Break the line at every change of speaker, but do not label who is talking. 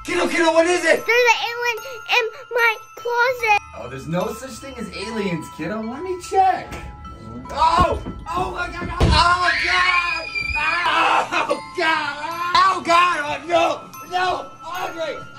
Kiddo, what is it?
There's an alien in my closet.
Oh, there's no such thing as aliens, kiddo. Let me check. Oh my God! Oh God! Oh God! Oh God! Oh, no! Andre!